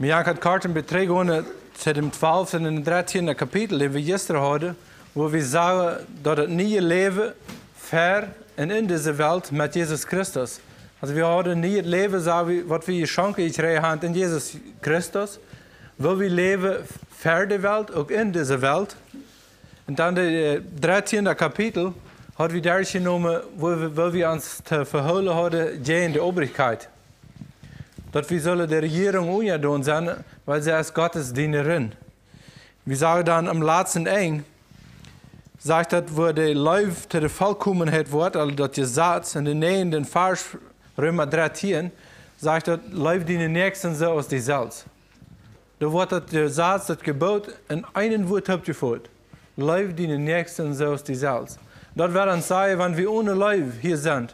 Jag had karten beträgande till de 12 en 13 kapitel die we gisteren hadden, wo wir sagen, dat het nieuwe leven ver en in deze wereld met Jezus Christus. Also wir hadden nie het leven, wat we geschonken gekregen hebben in Jezus Christus. Wil we leven ver de wereld, ook in deze wereld. En dan de 13e kapitel hadden we daar genomen, wo we ons te verholen hadden tegen de obrigkeit. Dat we zullen de regering onderdoen zijn, weil zij is Gottes dienerin. We sagen dan am laatste eind, sagt dat wo de Leuf te de volkomenheid wordt, also dat je Satz in de 9. Vers Römer 13, sagt dat Leuf die nächsten so aus die Salz. Da wordt dat de Satz, dat Gebot in einen Wort abgeführt. Leuf die nächsten so aus die Salz. Dat wird dann sagen, wenn wir ohne Leuf hier sind,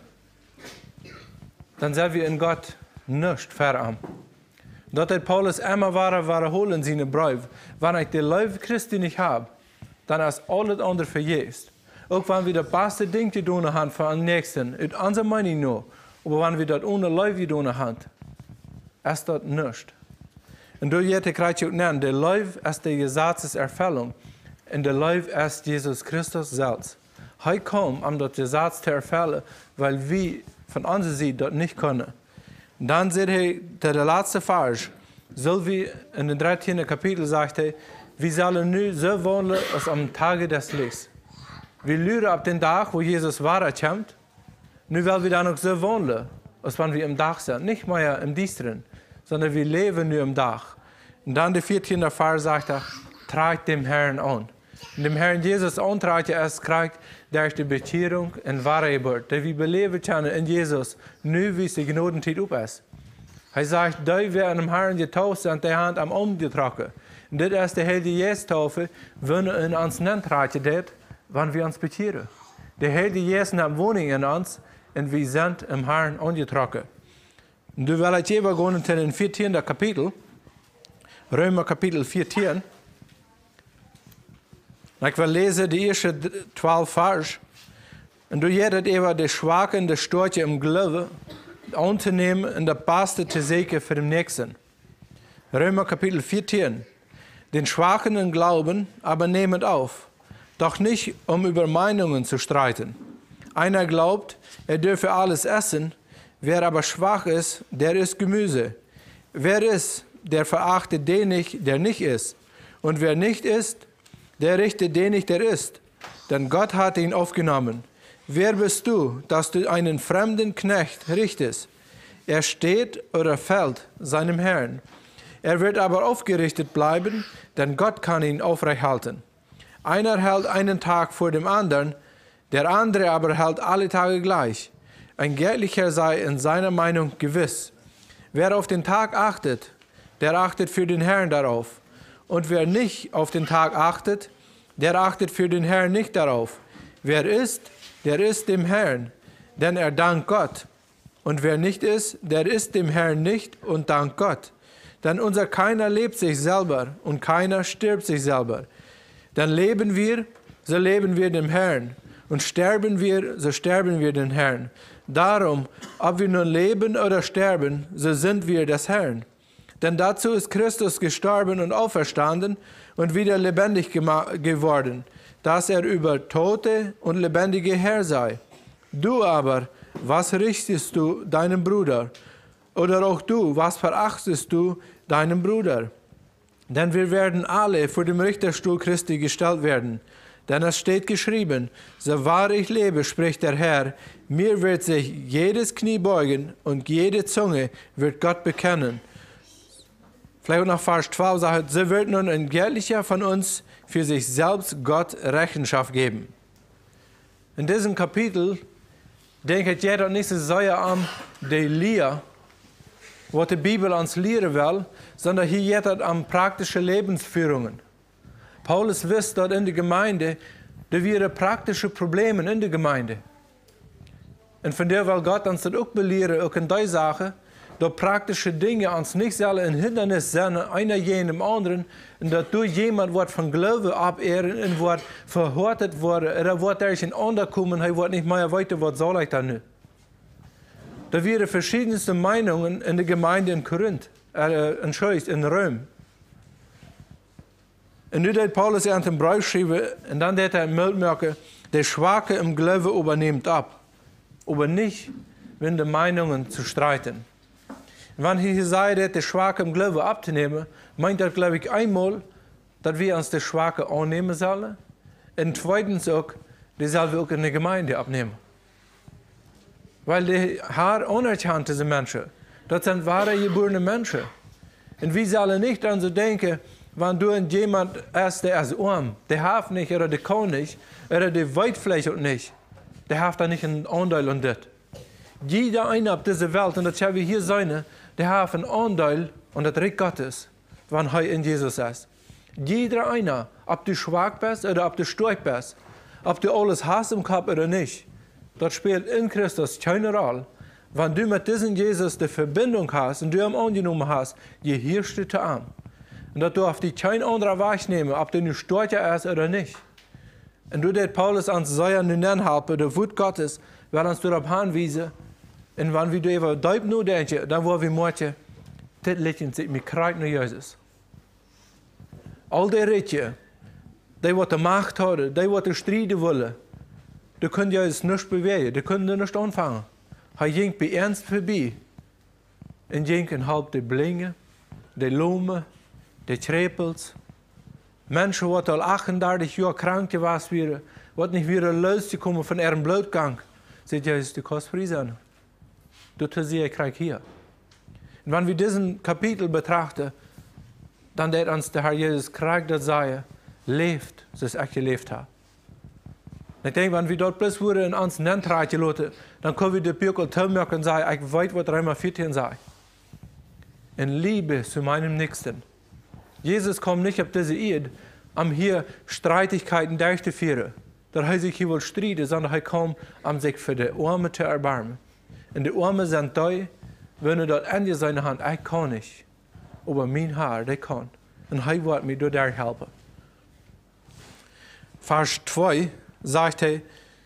dann sind wir in Gott nicht verarmt. Dat hat Paulus immer wiederholen in seinen Brief. Wenn ich die Leuf Christi nicht habe, dann ist alles andere vergessen. Auch wenn wir das beste Ding getan haben für den Nächsten, in unserer Meinung nur, aber wenn wir das ohne Leuf getan haben, ist das nicht. Und durch jetzt kriegt ihr auch nennen, der Leuf ist die Gesetzeserfüllung und der Leuf ist Jesus Christus selbst. Er kommt, um das Gesetz zu erfüllen, weil wir von unserer Seite das nicht können. Dann sagt er, der letzte Vers, soll wir in dem 13. Kapitel sagt er, wir sollen nu so wohnen als am Tage des Lichts. Wir lüren ab den Tag, wo Jesus wiederkommt. Nu wollen wir dann auch so wohnen, als wenn wir im Tag sind. Nicht mehr im Düsteren, sondern wir leben nur im Tag. Und dann der 14. Vers sagt er, tragt dem Herrn an. Und dem Herrn Jesus antreibt er erst kriegt durch die Bekehrung und Wahrheit, die wir beleben können in Jesus, nu wie es die Gnadenzeit up ist. Er sagt, die werden im Herrn getauft und die Hand am umgetragen. Und das ist die Heilige Geist-Taufe, wenn wir in uns nenntreichen, wenn wir uns bekehren. Der Heilige Geist hat Wohnung in uns und wir sind im Herrn angetragen. Und du willst jetzt gehen in den 14. Kapitel, Römer Kapitel 14. Ich will lesen die ersten 12 Vers. Und du hättest eben die Schwachen, die Storche im Glauben anzunehmen und das Beste zu sehen für den Nächsten. Römer Kapitel 14. Den Schwachen im Glauben aber nehmet auf, doch nicht um über Meinungen zu streiten. Einer glaubt, er dürfe alles essen, wer aber schwach ist, der isst Gemüse. Wer isst, der verachtet den nicht, der nicht isst. Und wer nicht isst, der richtet den nicht, der isst. Denn Gott hat ihn aufgenommen. Wer bist du, dass du einen fremden Knecht richtest? Er steht oder fällt seinem Herrn. Er wird aber aufgerichtet bleiben, denn Gott kann ihn aufrecht halten. Einer hält einen Tag vor dem anderen, der andere aber hält alle Tage gleich. Ein Geldlicher sei in seiner Meinung gewiss. Wer auf den Tag achtet, der achtet für den Herrn darauf. Und wer nicht auf den Tag achtet, der achtet für den Herrn nicht darauf. Wer isst, der isst dem Herrn, denn er dankt Gott. Und wer nicht isst, der isst dem Herrn nicht und dankt Gott. Denn unser keiner lebt sich selber und keiner stirbt sich selber. Dann leben wir, so leben wir dem Herrn. Und sterben wir, so sterben wir dem Herrn. Darum, ob wir nun leben oder sterben, so sind wir des Herrn. Denn dazu ist Christus gestorben und auferstanden und wieder lebendig geworden, dass er über Tote und Lebendige Herr sei. Du aber, was richtest du deinem Bruder? Oder auch du, was verachtest du deinem Bruder? Denn wir werden alle vor dem Richterstuhl Christi gestellt werden. Denn es steht geschrieben, so wahr ich lebe, spricht der Herr, mir wird sich jedes Knie beugen und jede Zunge wird Gott bekennen. Vielleicht noch Vers 12 sagt, so wird nun ein Geldlicher von uns für sich selbst Gott Rechenschaft geben. In diesem Kapitel denke ich jeder nicht so sehr an die Lehre, was die Bibel uns lehren will, sondern hier jeder an praktische Lebensführungen. Paulus wusste dort in der Gemeinde, da wären praktische Probleme in der Gemeinde. Und von der will Gott uns das auch belehren, auch in dieser Sache, dass praktische Dinge uns nicht sollen ein Hindernis sein, einer jenem anderen, und dass durch jemand wird von Glauben abehren und wird verhortet worden, oder wird durch ein anderer kommen, er wird nicht mehr weiter, was soll ich da nicht. Da wären verschiedenste Meinungen in der Gemeinde in Korinth. in Rom. En nu deed Paulus aan een brief schrijven en dan deed hij meldmerken, der Schwache im Glaube übernimmt ab, aber nicht, wenn die Meinungen zu streiten. Wenn hier sagt, der Schwache im Glaube abzunehmen, meint das, glaube ich, einmal, dass wir uns der Schwache annehmen sollen, und zweitens auch, die sollen wir auch in der Gemeinde abnehmen. Weil die haben anerkannt, diese Menschen. Das sind wahre geborene Menschen. Und wir sollen nicht an so denken, wenn du jemand ist, der ist arm, der hat nicht oder der kann nicht, oder der weiß vielleicht auch nicht, der hat da nicht einen Anteil an das. Jeder eine auf dieser Welt, und das haben wir hier sein, der hat einen Anteil an das Reich Gottes, wenn er in Jesus ist. Jeder einer, ob du schwach bist oder ob du stark bist, ob du alles hast im Kopf oder nicht, das spielt in Christus keine Rolle. Wenn du mit diesem Jesus die Verbindung hast und du ihn angenommen hast, je hier steht er an. Und dass du auf die kein anderer wahrnehmen, ob du nun starker ist oder nicht. Und du det Paulus ans Säuer nun helfen, der Wut Gottes, weil uns darauf hinweisen, und wenn wir über Deib nur denken, dann wollen wir morgen, das liegt sich mit Kreuz nur Jesus. All die Rätje, die die Macht haben, die streiten wollen, die können Jesus nicht bewegen, die können nicht anfangen. Er ging bei ernst vorbei. Und ging en halb die Blinge, die Lume, die Trepels. Menschen, die al 38 Jahre krank gewesen wären, die nicht wieder losgekommen von ihrem Blutgang, sagt Jesus, du kannst frei sein. Du tust sie, ich krieg hier. Und wenn wir diesen Kapitel betrachten, dann wird uns der Herr Jesus kriegt, das sei, lebt, so es echt gelebt hat. Ich denke, wenn wir dort bloß würden und uns nennt lassen, dann können wir die Bürger tillmerken und sagen, ich weiß, was Römer 14 sagt. In Liebe zu meinem Nächsten. Jesus kommt nicht auf diese Erde, um hier Streitigkeiten durchzuführen. Da er sich hier wohl streiten, sondern er kommt, um sich für die Armen zu erbarmen. Und die Armen sind da, wenn er dort Ende seine Hand, ich kann nicht. Aber mein Herr, der kann. Und er wird mir dort helfen. Vers 2 sagt er,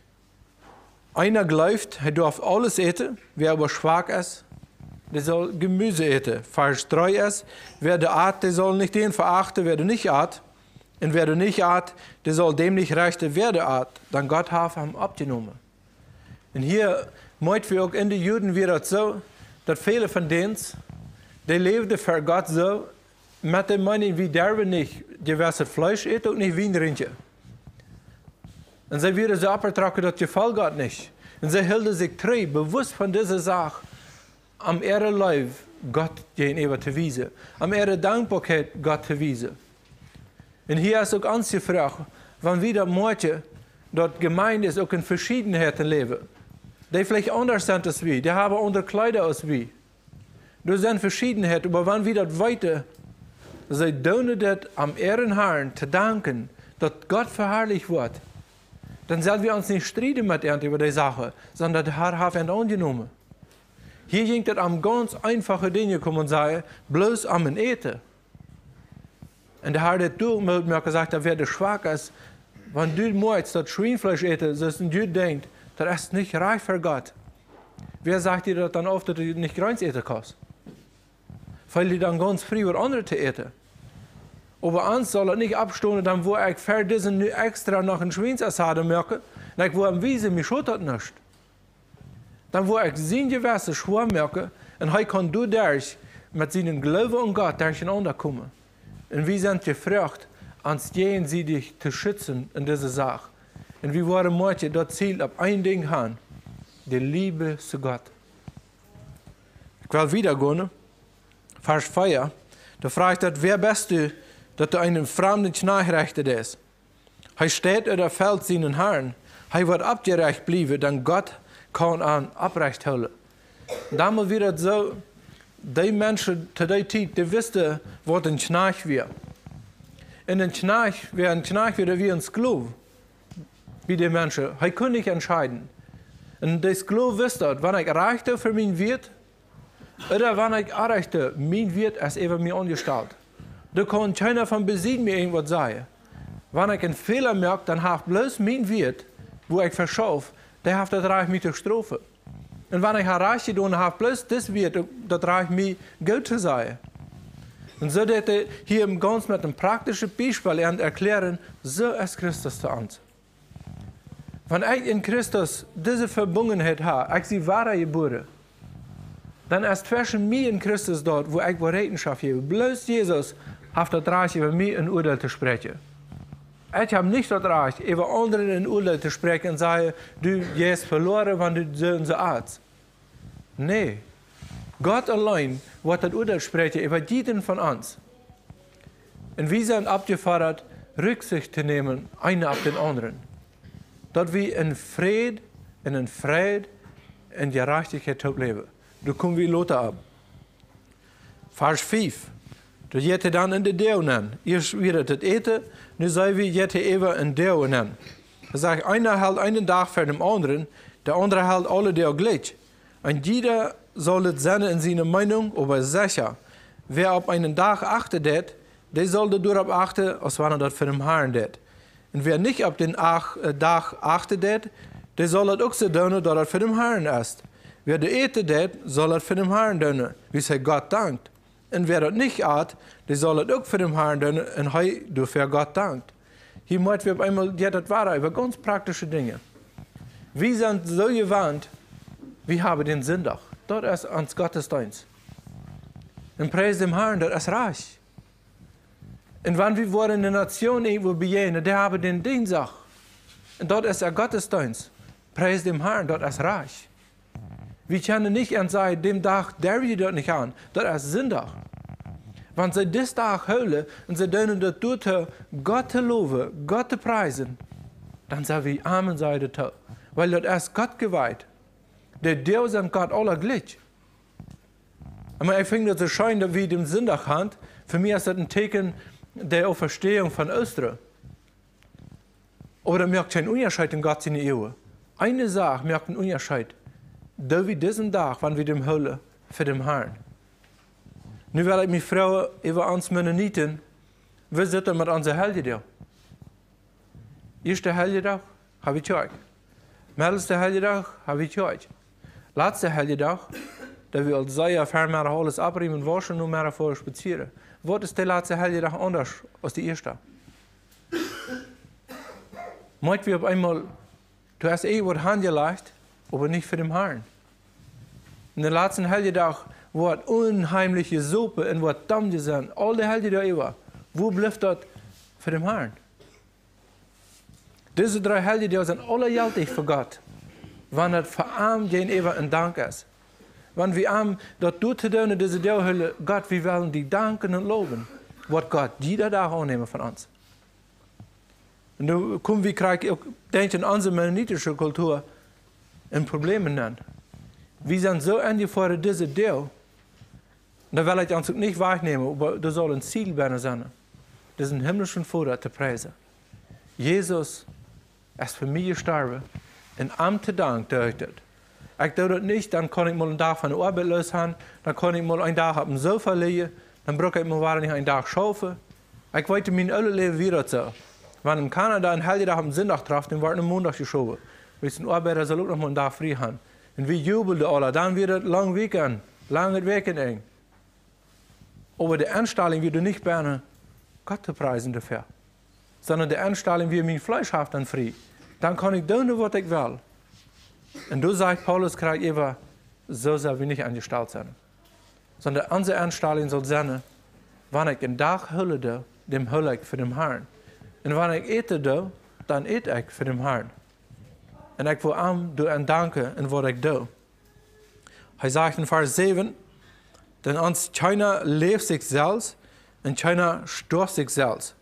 einer glaubt, er darf alles essen, wer aber schwach ist, der soll Gemüse essen. Vers 3 ist, wer der Art, der soll nicht den verachten, wer der nicht art. Und wer der nicht art, der soll dem nicht rechten, wer der art. Dann Gott hat ihm abgenommen. Und hier meint wir auch in den Juden wieder so, dass viele von denen, die lebten für Gott so, mit dem meinen, wie derbe nicht gewisse Fleisch essen und nicht Wein trinken. Und sie werden so abgetragen, das gefällt Gott nicht. Und sie hielten sich treu, bewusst von dieser Sache, am ihre Leib Gott gegenüber zu wiesen, am ihre Dankbarkeit Gott zu wiesen. Und hier ist auch ganz gefragt, wenn wir morgen dort Gemeinde ist, auch in Verschiedenheiten leben, die vielleicht anders sind als wir, die haben andere Kleider als wir. Das sind Verschiedenheiten, aber wenn wir dort weiter, sie tun das am ihren Herrn zu danken, dass Gott verherrlicht wird, dann sollen wir uns nicht streiten mit ihm über die Sache, sondern der Herr hat ihn angenommen. Hier ging es um ganz einfache Dinge, kann man sagen, bloß am Eten. Und der Herr hat mir gesagt, wer der schwach ist, wenn du morgens das Schweinfleisch isst, dass du denkst, das ist nicht reich für Gott. Wer sagt dir das dann oft, dass du nicht Greins essen kannst? Weil die dann ganz früh oder andere zu essen. Aber uns soll es nicht abstunden, dann wo ich für diesen extra noch ein Schweinsassade merke, dann ich wo am Wiese mich schüttert nicht. Dann wo ich sein Gewässer schwör merke, und er kann du durch mit seinem Glauben an Gott durcheinander kommen. Und wir sind gefragt, uns gegenseitig zu schützen in dieser Sache. Und wir wollen morgen das Ziel auf ein Ding haben, die Liebe zu Gott. Ich will wieder gehen, Vers 4, da fragt er, wer bist du, dass du einen fremden nachrechtet ist? Er steht oder fällt seinen Herrn, er wird abgerecht bleiben, denn Gott kann an abrecht holen. Damals wird es so, die Menschen zu der Zeit, die wissen, was ein Schnarch wird. Und ein Schnarch wird wie ein Sklave, wie die Menschen. Er kann nicht entscheiden. Und der Sklave wusste, wenn ich reichte für mein Wirt, oder wenn ich erreichte, mein Wirt ist eben mir angestellt. Da kann keiner von besiegen mir irgendwas sagen. Wenn ich einen Fehler merke, dann habe ich bloß mein Wirt, wo ich verschauf, der hat das Reich mich zu strafen. Und wenn ich erreiche, dann habe ich bloß das Wirt, das Reich mir Geld zu sein. Und so dass er hier im Ganz mit einem praktischen Beispiel erklären, so ist Christus zu uns. Wenn ich in Christus diese Verbundenheit habe, ich sie wahre geboren, dann ist zwischen mir und Christus dort, wo ich Rechenschaft gebe. Bloß Jesus hat das Recht, über mich ein Urteil zu sprechen. Ich habe nicht das Recht, über anderen ein Urteil zu sprechen und sagen, du gehst verloren, wenn du so und so Arzt. Nee. Gott allein wird das Urteil sprechen über jeden von uns. Und wir sind abgefordert, Rücksicht zu nehmen, einer auf den anderen. Dass wir in Frieden, in Gerechtigkeit leben. Da kommen wir Lothar ab. Vers 5. Da jette dann in de Deel nennen. Eerst weer het eten, nu zijn we jette even een deel nennen. Dan zeg ik, einer hält einen Tag für den anderen, der andere hält alle Deel gleich. Und jeder soll het zijn in seiner Meinung, aber sicher. Wer auf einen Tag achten det, der soll darauf achten, als wann das für den Herrn det. Und wer nicht auf den Tag achten det, der soll das auch so tun, dass das für den Herrn ist. Wer das eten det, soll das für den Herrn tun, wie sich Gott dankt. Und wer das nicht hat, der soll das auch für den Herrn tun und er dafür Gott dankt. Hier möchten wir auf einmal das wahr über ganz praktische Dinge. Wir sind so gewandt, wir haben den Sonntag. Das ist uns Gottesdienst. Und preis dem Herrn, das ist reich. Und wenn wir wollen in der Nation irgendwo begegnen, die haben den Dienstag. Und dort ist der Gottesdienst. Preis dem Herrn, das ist reich. Wir können nicht sagen, dem Tag, der wir dort nicht an, das ist Sonntag. Wenn sie diesen Tag hören und sie dürfen das tun, Gott zu loben, Gott zu preisen, dann sagen wir Amen, sei das. Weil das ist Gott geweiht. Der Deus und Gott alle gleich. Aber ich finde das so schön, dass wir den Sonntag haben. Für mich ist das ein Zeichen der Auferstehung von Ostern. Aber da merkt kein Unterschied in Gott seine Ehe. Eine Sache merkt einen Unterschied. Da wir diesen Tag, wenn wir dem hören, für den Herrn. Nu wil ik mijn vrouw even ons Mennoniten. We zitten met onze helgedag. Eerste helgedag hebben we kerk. Middelste helgedag hebben we kerk. Laatste helgedag, dat we als zij ver alles abnemen, waschen en meer voor spazieren. Wat is de laatste helgedag anders als de eerste? Moeten we op einmal, du hast wat handgelegd, aber nicht für den Herrn. In der letzten helgedag wordt unheimliche Suppe en wordt Dampf zijn. Al die helden über. Wo bleibt das für den Herrn? Diese 3 helden sind alle geldig für Gott. Wenn das für ihn gegenüber ein Dank ist. Wenn wir ihm das tut, diese Deel, Gott, wir wollen die danken und loben. Wird Gott jeder Tag annehmen von uns. Und dann kommen wir, denke ich, in unsere mennonitische Kultur ein Problem nennen. Wir sind so angefordert, diese Deel. Da will ich uns nicht wahrnehmen, aber das soll ein Ziel sein. Das ist ein himmlischen Vater zu preisen. Jesus ist für mich gestorben. In Amte Dank durch das. Ich tue das nicht, dann kann ich mal einen Tag von der Arbeit los haben, dann kann ich mal einen Tag auf dem Sofa liegen, dann brauche ich mal nicht einen Tag schaffen. Ich wollte mein alle Leben wieder so. Wenn in Kanada ein Helge am Sonntag traf, dann wird ein Montag geschoben. Wir sind Arbeiter, soll auch noch mal einen Tag frei haben. Und wir jubeln alle, dann wird es lang Weekend, lange Weekend eng. Aber die Anstellung wird nicht gerne Gott zu preisen dafür. Sondern die Anstellung wird mein Fleisch haft dann frei. Dann kann ich tun, was ich will. Und du sagt Paulus, krieg immer, so soll wir nicht angestellt sein. Sondern unsere Anstellung soll sein, wenn ich einen Tag hülle, dem hülle ich für den Herrn. Und wenn ich ete, dann ete ich für den Herrn. Und ich will ihm ein Danke in was ich tue. Er sagt in Vers 7, denn uns keiner lebt sich selbst und keiner stirbt sich selbst.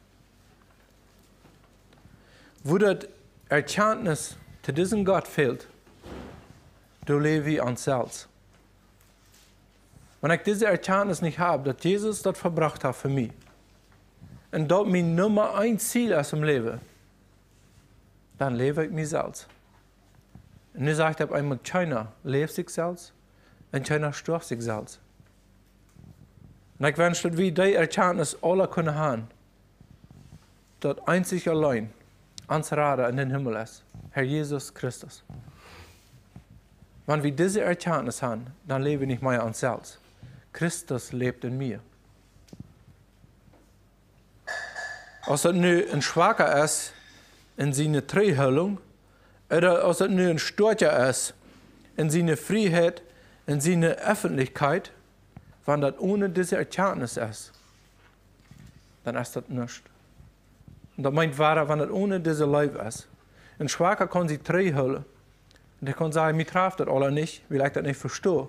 Wo das Erkenntnis zu diesem Gott fehlt, da leben wir uns selbst. Wenn ich diese Erkenntnis nicht habe, dass Jesus das verbracht hat für mich, und dort mein Nummer 1 Ziel ist im Leben, dann lebe ich mich selbst. Und er sagt einmal, keiner lebt sich selbst und keiner stirbt sich selbst. Und ich wünsche, dass wir die Erkenntnis alle können haben, dass einzig allein uns Retter in den Himmel ist, Herr Jesus Christus. Wenn wir diese Erkenntnis haben, dann leben wir nicht mehr uns selbst. Christus lebt in mir. Als dat nu een Schwacher ist in seine Treuhölung, oder als dat nu een Storcher ist in seine Freiheit, in seine Öffentlichkeit, wenn das ohne diese Erkenntnis ist, dann ist das nichts. Und das meint wahrer, wenn das ohne diese Leib ist. Ein Schwacher kann sich treuhöllen. Und der kann sagen, mir traf das alle nicht, weil ich das nicht verstehe.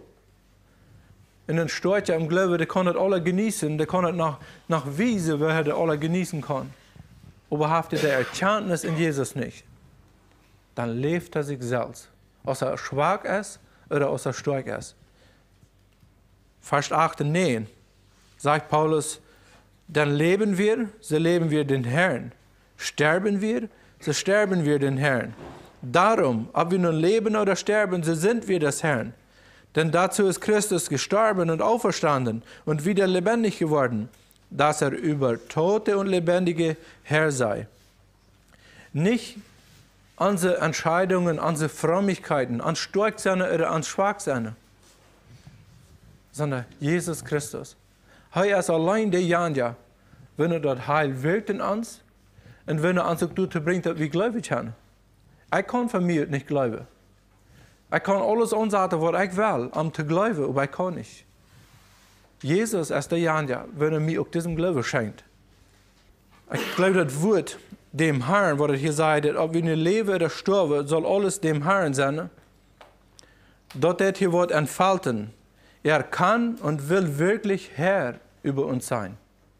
Und ein Storcher im Glaube, der kann das alle genießen, der kann das nach Wiese, wer das alle genießen kann. Aber hat der Erkenntnis in Jesus nicht, dann lebt er sich selbst. Als er schwach ist oder als er stark ist. Vers 8 und 9 sagt Paulus, dann leben wir, so leben wir den Herrn. Sterben wir, so sterben wir den Herrn. Darum, ob wir nun leben oder sterben, so sind wir des Herrn. Denn dazu ist Christus gestorben und auferstanden und wieder lebendig geworden, dass er über Tote und Lebendige Herr sei. Nicht unsere Entscheidungen, unsere Frömmigkeiten, an stark sein oder an schwach sein, sondern Jesus Christus. Er ist allein der Janja, wenn das Heil wirkt in uns und wenn uns auch dazu bringt, dass wir gläubig haben. Ich kann von mir nicht glauben. Ich kann alles ansagen, was ich will, um zu glauben, aber ich kann nicht. Jesus ist der Janja, wenn er mir auch diesen Glauben schenkt. Ich glaube, das Wort dem Herrn, was er hier sagt, ob wir leben oder sterben, soll alles dem Herrn sein. Dort hat hier Wort entfalten. Er kann und will wirklich Herr über uns sein.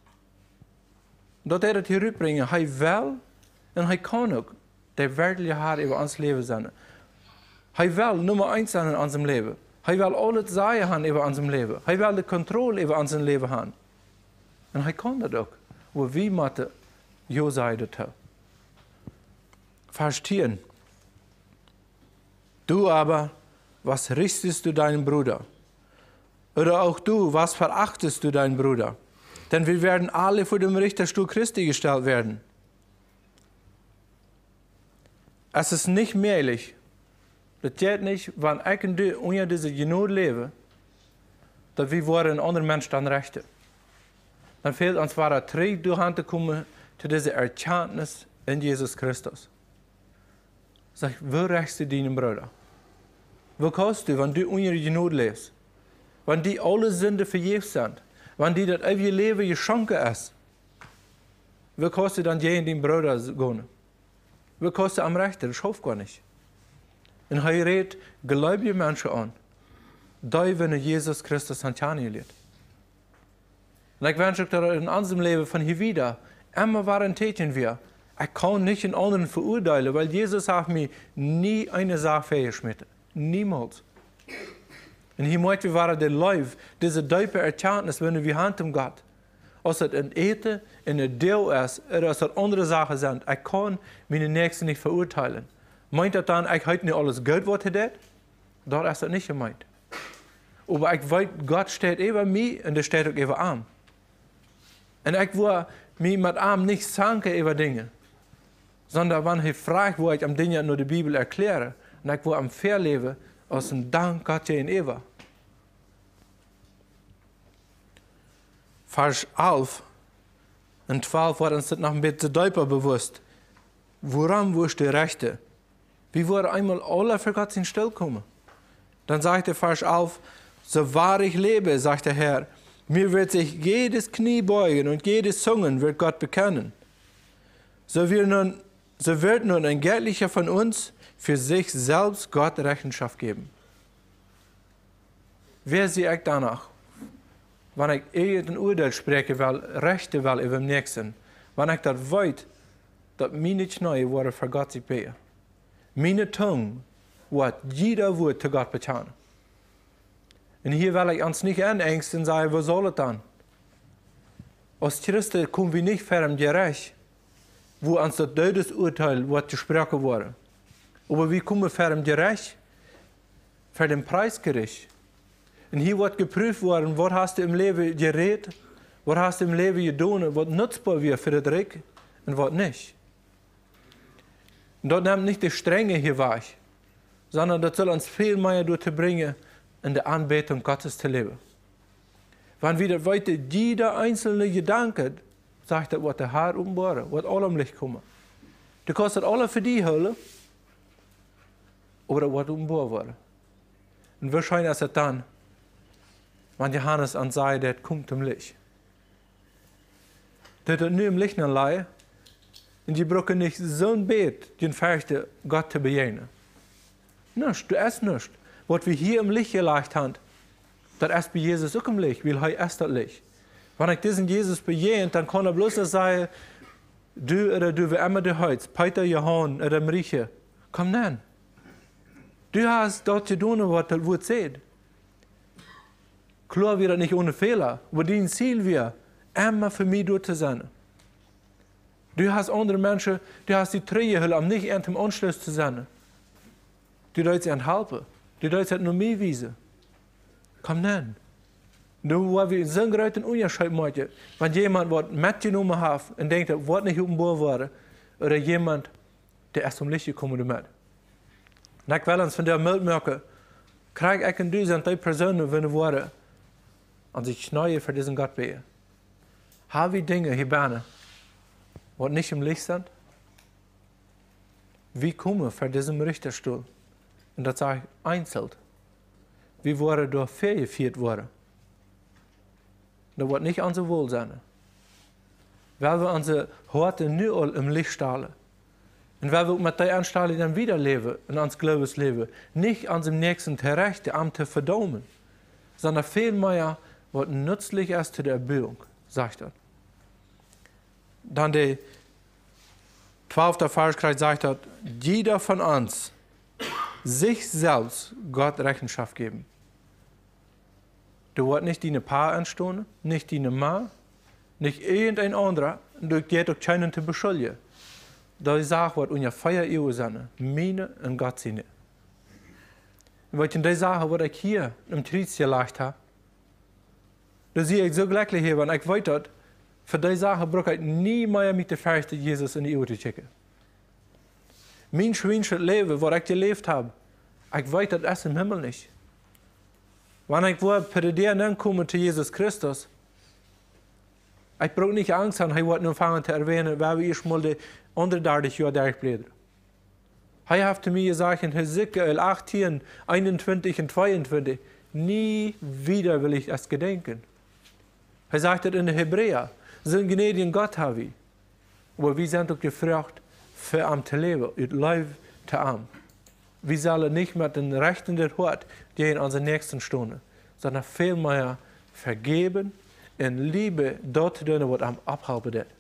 Dort hat er hier rüberbringen, er will und er kann auch der wirkliche Herr über uns Leben sein. Er will Nummer 1 sein in unserem Leben. Er will alles sagen haben über unserem Leben. Er will die Kontrolle über unserem Leben haben. Und er kann das auch. Aber wie müssen ja sagen das? Vers 10. Du aber, was richtest du deinen Bruder? Oder auch du, was verachtest du deinen Bruder? Denn wir werden alle vor dem Richterstuhl Christi gestellt werden. Es ist nicht möglich, das geht nicht, wenn ich und du unter dieser Genot leben, dass wir einen anderen Menschen dann rechten. Dann fehlt uns wahre Trieb, durch zu kommen zu dieser Erkenntnis in Jesus Christus. Sag, wo rächst du deinen Bruder? Wo kannst du, wenn du unter Genot lebst? Wenn die alle Sünden vergeben sind, wenn die das ewige Leben geschenkt ist, wie kannst du dann gegen den Bruder gehen? Wie kannst du am Rechten? Das schafft gar nicht. Und er redet gläubige Menschen an, die wenn Jesus Christus an kennengelernt. Und ich wünsche dass in unserem Leben von hier wieder immer waren täten wir. Ich kann nicht einen anderen verurteilen, weil Jesus hat mir nie eine Sache vergeschmissen. Niemals. Und hier möchten wir waren der Leib, diese tiefe Erkenntnis, wenn wir Hand um Gott. Als es ein Eten, ein Deal ist, oder als es andere Sachen sind, ich kann meine Nächsten nicht verurteilen. Meint das dann, ich heute nicht alles gut, was er tut? Dort ist das nicht gemeint. Aber ich weiß, Gott steht über mir und er steht auch über Arm. Und ich will mich mit Arm nicht zanken über Dinge, sondern wenn er fragt, wo ich am Dinge nur die Bibel erkläre, und ich will am fair leben, aus dem Dank Gott in Eva. Vers 11 und 12 wird uns das noch ein bisschen deutlicher bewusst. Woran wirst du Rechte? Wie wurde einmal alle für Gott in Stell kommen? Dann sagt der Vers 11, so wahr ich lebe, sagt der Herr, mir wird sich jedes Knie beugen und jedes Zungen wird Gott bekennen. So wird nun ein Göttlicher von uns für sich selbst Gott Rechenschaft geben. Wer sehe ich danach? Wenn ich irgendein Urteil spreche, weil Rechte will über den Nächsten, wenn ich das weiß, dass meine Knie worden für Gott sich beten. Meine Zunge wird jeder Wort zu Gott bekennen. Und hier will ich uns nicht anängsten und sagen, was soll es dann? Als Christen kommen wir nicht vor dem Gericht, wo uns das Todesurteil wird gesprochen wurde. Aber wir kommen vor dem Gericht, vor dem Preisgericht. Und hier wird geprüft worden, was hast du im Leben geredet, was hast du im Leben getan, was nutzbar wird für das Reich und was nicht. Und dort nimmt nicht die Strenge hier weg, sondern das soll uns viel mehr dazu bringen, in der Anbetung Gottes zu leben. Wenn wir das weiter, jeder einzelne Gedanke sagt er, wat de haar openbaren, wat allem licht komen. Du kannst het alle für die holen, oder wat openbaar worden. Und wahrscheinlich ist es dann, wenn Johannes an sei, der kommt im Licht. Der hat nur im Licht anleihen, und die brauchen nicht so ein Bett, den Fähigkeit, Gott zu begegnen. Nicht, du erst nicht. Was wir hier im Licht gelegt haben, das ist bei Jesus auch im Licht, weil er ist das Licht. Wenn ich diesen Jesus begegne, dann kann er bloß sagen, du oder du, wie immer du heißt, Peter, Johann oder Marieche, komm nein. Du hast dort zu tun, was das Wort sagt. Klar wird das nicht ohne Fehler, aber dein Ziel wird, immer für mich dort zu sein. Du hast andere Menschen, du hast die Treue, um nicht an dem Anschluss zu sein. Du sollst ihnen helfen. Du sollst nur mehr wiesen. Komm nein. Du, wo wir so einen großen Unterschied machen, wenn jemand was mitgenommen hat und denkt, das wird nicht openbaar worden, oder jemand, der erst zum Licht gekommen ist. Und ich will uns von der Meld merken, krieg ich und du sind die Personen, wenn wir und sich schneien für diesen Gott beten. Haben wir Dinge hier binnen, die nicht im Licht sind? Wie kommen wir für diesen Richterstuhl? Und das sage ich einzeln. Wie wurde durch Ferien geführt worden? Das wird nicht unser Wohl sein. Weil wir unsere Horte nur im Licht stellen. Und weil wir mit der Anstelle dann wieder leben, in uns Glaubensleben, nicht unserem Nächsten gerecht, am zu verdammen, sondern vielmehr, was nützlich ist zu der Erbauung, sagt er. Dann der 12. Vers sagt er, jeder von uns sich selbst Gott Rechenschaft geben. Du wirst nicht deine Paar anstehen, nicht deine Mann, nicht irgendein anderer, du gehst auch keinen zu beschuldigen. Da ich sage, was unser Feier sind, meine und Gott sind. Weil ich in der Sache, was ich hier im Triz gelegt habe, da sehe ich so glücklich hier, wenn ich weiß, für diese Sache brauche ich nie mehr mit der Fähigkeit, Jesus in die Ehe zu schicken. Mein schwierigste Leben, was ich gelebt habe, ich weiß, das ist im Himmel nicht. Wenn ich per der komme zu Jesus Christus, ich brauche nicht Angst haben, er wird nur fangen zu erwähnen, weil wir mal die 130 Jahre durchblättern. Er hat mir gesagt in Hesekiel 18, 21 und 22, nie wieder will ich das gedenken. Er sagt in der Hebräer, so einen gnädigen Gott habe ich. Aber wir sind auch gefragt, für am zu leben, ihr Leben zu am. Wir sollen nicht mit den Rechten der Hort gehen an der nächsten Stunde, sondern vielmehr vergeben und Liebe dort tun, was am abhalten wird.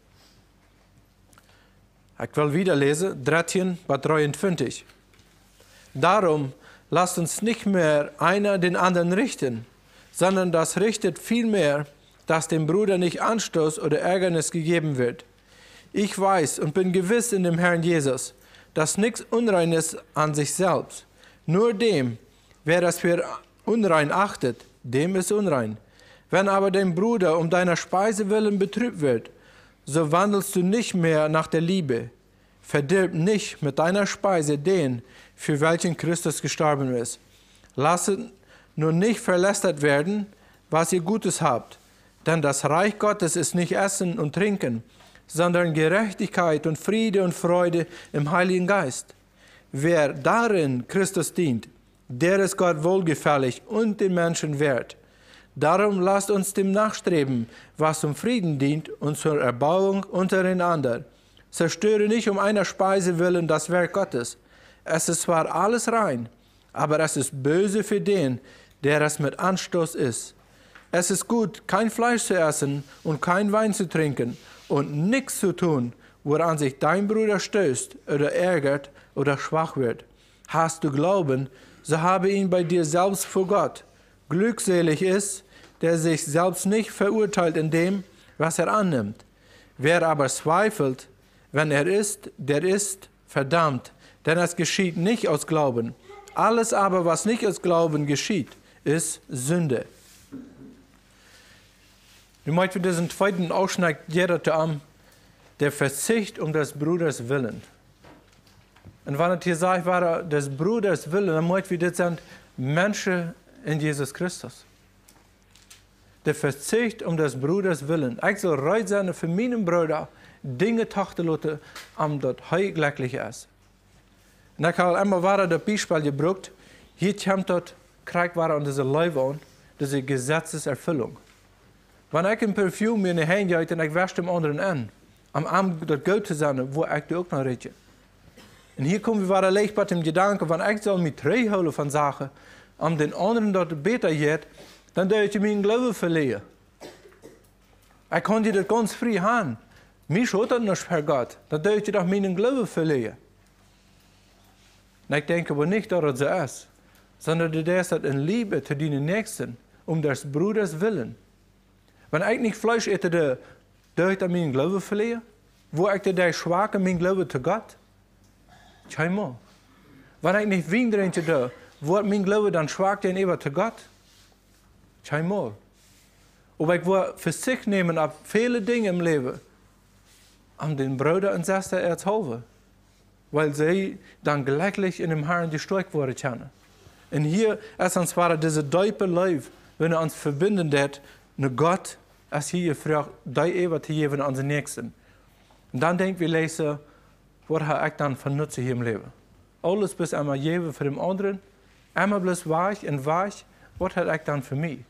Ich will wieder lesen, 13 bis 23. Darum lasst uns nicht mehr einer den anderen richten, sondern das richtet vielmehr, dass dem Bruder nicht Anstoß oder Ärgernis gegeben wird. Ich weiß und bin gewiss in dem Herrn Jesus, dass nichts Unreines an sich selbst, nur dem, wer das für unrein achtet, dem ist unrein. Wenn aber dein Bruder um deiner Speise willen betrübt wird, so wandelst du nicht mehr nach der Liebe. Verdirb nicht mit deiner Speise den, für welchen Christus gestorben ist. Lasset nur nicht verlästert werden, was ihr Gutes habt, denn das Reich Gottes ist nicht Essen und Trinken, sondern Gerechtigkeit und Friede und Freude im Heiligen Geist. Wer darin Christus dient, der ist Gott wohlgefällig und den Menschen wert. Darum lasst uns dem nachstreben, was zum Frieden dient und zur Erbauung untereinander. Zerstöre nicht um einer Speise willen das Werk Gottes. Es ist zwar alles rein, aber es ist böse für den, der es mit Anstoß isst. Es ist gut, kein Fleisch zu essen und kein Wein zu trinken und nichts zu tun, woran sich dein Bruder stößt oder ärgert oder schwach wird. Hast du Glauben, so habe ihn bei dir selbst vor Gott. Glückselig ist, der sich selbst nicht verurteilt in dem, was er annimmt. Wer aber zweifelt, wenn er isst, der ist verdammt, denn es geschieht nicht aus Glauben. Alles aber, was nicht aus Glauben geschieht, ist Sünde. Ich möchte diesen zweiten Ausschnitt jeder an, der Verzicht um des Bruders Willen. Und wenn es hier sagt, war des Bruders Willen, dann möchten wir das sind Menschen in Jesus Christus. der Verzicht des Bruders willen. Ich soll bereit sein für meinen Bruder, Dinge zu lassen, dat hij glücklich ist. Und ich habe immer wieder das Beispiel gebraucht, hier kommt das, kriegt wir an diese Leben an, diese Gesetzeserfüllung. Wenn ich ein Parfüm in die Hände habe und ich wasche dem anderen an, am Abend das Geld zu sein, wo ich auch noch rede. Und hier kommen wir wieder leicht bei dem Gedanken, wenn ich soll mich holen von Sachen, den anderen dort besser geht, dann darf ich meinen Glauben verlieren. Ich kann dir das ganz frei haben. Mich hat das nicht für Gott. Dann darf ich doch meinen Glauben verlieren. Und ich denke aber nicht, dass es so ist, sondern das ist in Liebe zu deinen Nächsten, des Bruders willen. Wenn ich nicht Fleisch esse, darf ich meinen Glauben verlieren? Wo ich der Schwache meinen Glauben zu Gott? Keinmal. Wenn ich nicht Wein trinke, wird mein Glaube dann schwach gegenüber zu Gott? Keinmal. Aber ich will für sich nehmen auf viele Dinge im Leben, den Brüder und Schwestern zu helfen, weil sie dann glücklich in dem Herrn gestärkt worden können. Und hier ist uns zwar diese tiefe Leben, wenn uns verbinden wird, mit Gott, als hier gefragt, die Ehe zu geben an den Nächsten. Und dann denken wir, lesen, was habe ich dann von Nutzen hier im Leben? Alles bis einmal geben für den anderen, einmal bloß weich und weich, was hat ich dann für mich?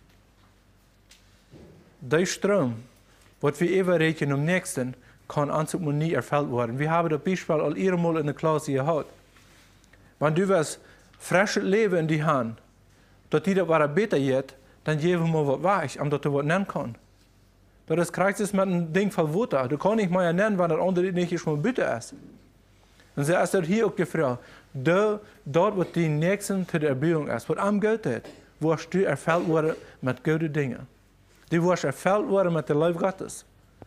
Der Strom, was wir überreichen am Nächsten, kann anzug nie erfüllt werden. Wir haben das Beispiel all einmal in der Klasse gehabt. Wenn du was frisches Leben in die Hand, dass die das besser geht, dann geben wir was weich, damit du was nennen kannst. Das kriegst du mit einem Ding von Wasser. Du kannst nicht mal nennen, wenn das andere nicht schon mal bitter ist. Und so ist das hier auch gefragt. Dort, wo die Nächsten zu der Erbauung ist, was am Geld ist, wirst du erfüllt werden mit guten Dingen. Du wirst erfüllt werden mit der Liebe Gottes.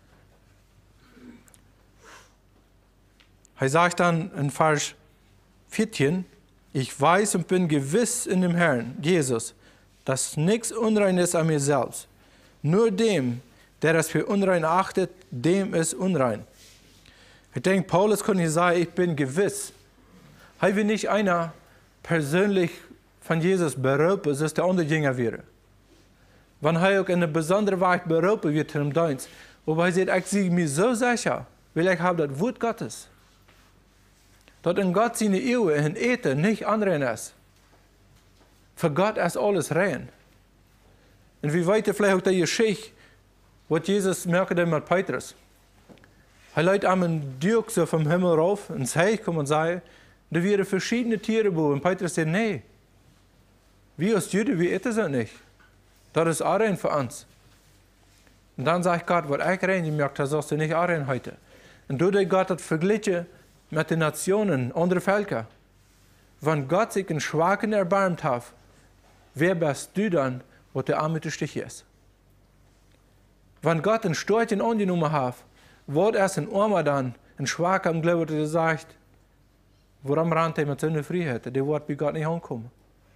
Er sagt dann in Vers 14, ich weiß und bin gewiss in dem Herrn, Jesus, dass nichts unrein ist an mir selbst. Nur dem, der es für unrein achtet, dem ist unrein. Ich denke, Paulus kann hier sagen, ich bin gewiss. Er will nicht einer persönlich von Jesus berauben, dass der andere Jünger wäre. Wenn er auch in einer besonderen Weise berauben wird im Dienst, aber er sagt, ich sehe mich so sicher, weil ich habe das Wort Gottes. Dass in Gott seine Ehe und Eten nicht anrein ist. Für Gott ist alles rein. Und wie weiter vielleicht auch der Geschichte, was Jesus merkte mit Petrus. Er leitet einen Duke so vom Himmel rauf und sagt, und sagt, da wären verschiedene Tiere wo. Und Petrus sagt, nee, wir als Juden, wir eten sie nicht. Das ist auch rein für uns. Und dann sagt Gott, was ich rein gemerkt habe, sagst du nicht auch rein heute. Und dadurch Gott hat verglichen mit den Nationen, andere Völker. Wenn Gott sich einen Schwachen erbarmt hat, wer bist du dann, wo der Arme Stich ist? Wenn Gott einen Storchen angenommen hat, wird erst ein Armer dann, ein Schwacher am Glauben, der sagt, warum rennt er mit seiner Freiheit? Der wird bei Gott nicht ankommen.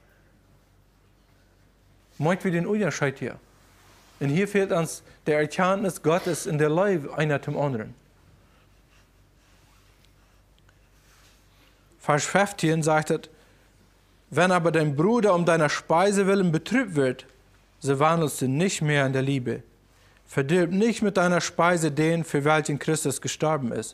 Meint wir den Unterschied hier. Und hier fehlt uns der Erkenntnis Gottes in der Liebe einer zum anderen. Vers 15 sagt es, wenn aber dein Bruder um deiner Speise willen betrübt wird, so wandelst du nicht mehr in der Liebe. Verdirb nicht mit deiner Speise den, für welchen Christus gestorben ist.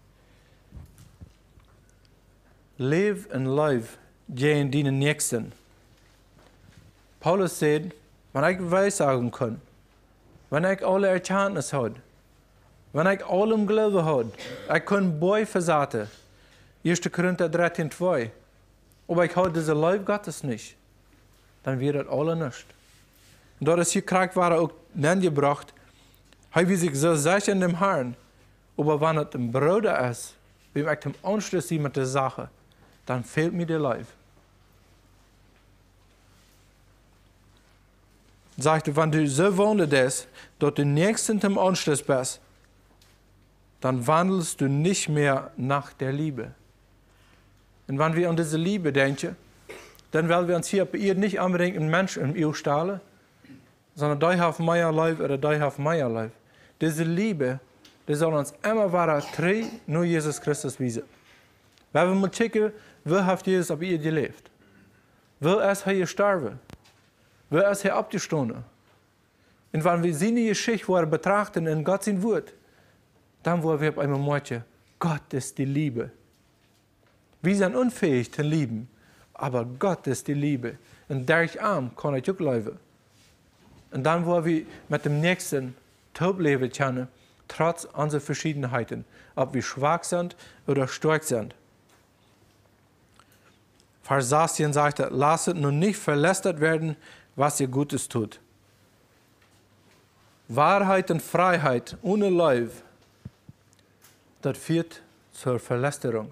Live and live, gehen deinen Nächsten. Paulus sagt, wenn ich Weissagen kann, wenn ich alle Erkenntnis habe, wenn ich allem Glauben habe, ich kann Boi versaten. 1. Korinther 13,2. Aber ich habe diese Liebe Gottes nicht, dann wird das alle nicht. Und dort ist hier krank war auch angebracht, er will sich so sicher in dem Herrn, aber wenn es ein Bruder ist, wenn ich dem Anschluss mit der Sache, dann fehlt mir der Liebe. Sagte, wenn du so wandelst, dass du nächsten zum Anschluss bist, dann wandelst du nicht mehr nach der Liebe. Und wenn wir an diese Liebe denken, dann wollen wir uns hier bei ihr nicht unbedingt einen Menschen im Ehe stellen, sondern die haben mein Leben oder die haben mein Leben. Diese Liebe, die soll uns immer weiter treu nur Jesus Christus wiesen. Wenn wir mal checken, wo hat Jesus auf ihr gelebt? Wo ist er gestorben? Wo ist er abgestanden? Und wenn wir seine Geschichte betrachten in Gott sein Wort, dann wollen wir auf einmal merken, Gott ist die Liebe. Wir sind unfähig zu lieben, aber Gott ist die Liebe. Und durch Arm kann ich auch leben. Und dann wollen wir mit dem Nächsten top leben können, trotz unserer Verschiedenheiten, ob wir schwach sind oder stark sind. Vers 16 sagte, lasset nun nicht verlästert werden, was ihr Gutes tut. Wahrheit und Freiheit ohne Leib, das führt zur Verlästerung.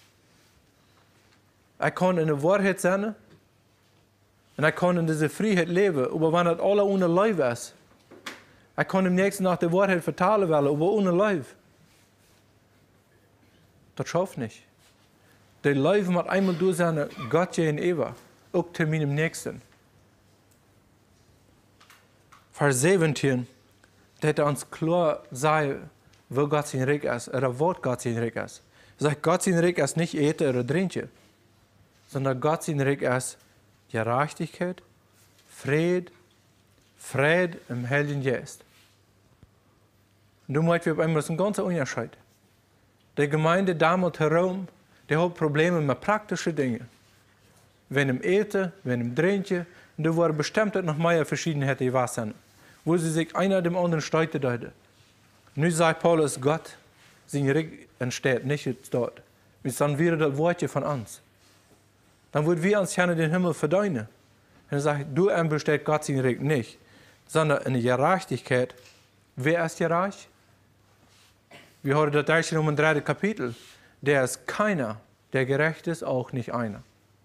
Ich kann in der Wahrheit sein und ich kann in dieser Freiheit leben, aber wenn das alle ohne Leib ist, ich kann im nächsten nach der Wahrheit vertalen wollen, aber ohne Leib. Das schafft nicht. Der Leib muss einmal durch seine Gott in Eva, auch zu meinem Nächsten. Vers 17, dass uns klar sei, wo Gott sein Reich ist, oder was Gott sein Reich ist. Sagt, Gott sein Reich ist nicht Eten oder Trinken, sondern Gott sein Reich ist Gerechtigkeit, Friede im Heiligen Geist. Und du merkst, wir haben einmal einen ganzen Unterschied. Die Gemeinde damals herum, die hat Probleme mit praktischen Dingen. Wenn im Eten, wenn im Trinken, und da waren bestimmt noch mehr Verschiedenheiten gewesen, wo sie sich einer dem anderen streiten deuten. Nu sagt Paulus, Gott, sein Reich entsteht nicht dort. Dann wäre das Wortje von uns. Dann würden wir uns gerne den Himmel verdienen. Und er sagt, du besteht Gott sein Reich nicht, sondern in der Gerechtigkeit. Wer ist gerecht? Wir haben das gleich im 3. Kapitel. Der ist keiner, der gerecht ist, auch nicht einer.